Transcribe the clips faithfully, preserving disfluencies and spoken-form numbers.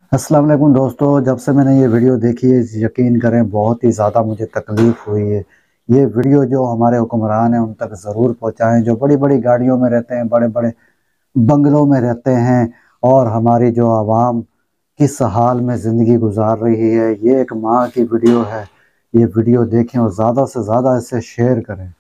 अस्सलाम वालेकुम दोस्तों, जब से मैंने ये वीडियो देखी है यकीन करें बहुत ही ज़्यादा मुझे तकलीफ़ हुई है। ये वीडियो जो हमारे हुक्मरान हैं उन तक ज़रूर पहुँचाएँ, जो बड़ी-बड़ी गाड़ियों में रहते हैं, बड़े-बड़े बंगलों में रहते हैं और हमारी जो आवाम किस हाल में ज़िंदगी गुज़ार रही है। ये एक माँ की वीडियो है, ये वीडियो देखें और ज़्यादा से ज़्यादा इसे शेयर करें।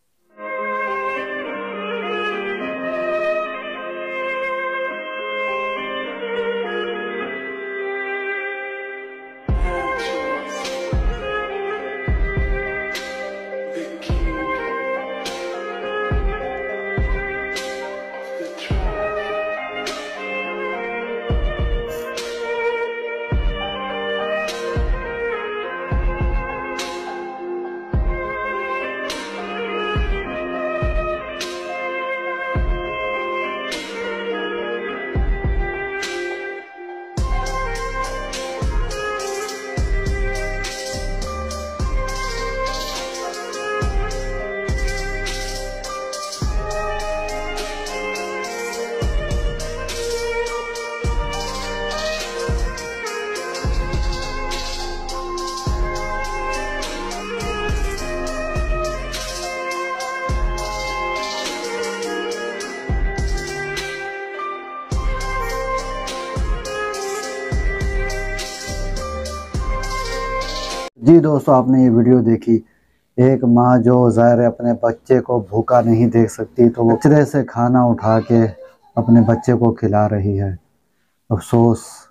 जी दोस्तों, आपने ये वीडियो देखी। एक माँ जो ज़ाहिर है अपने बच्चे को भूखा नहीं देख सकती, तो वो कचरे से खाना उठा के अपने बच्चे को खिला रही है। अफसोस।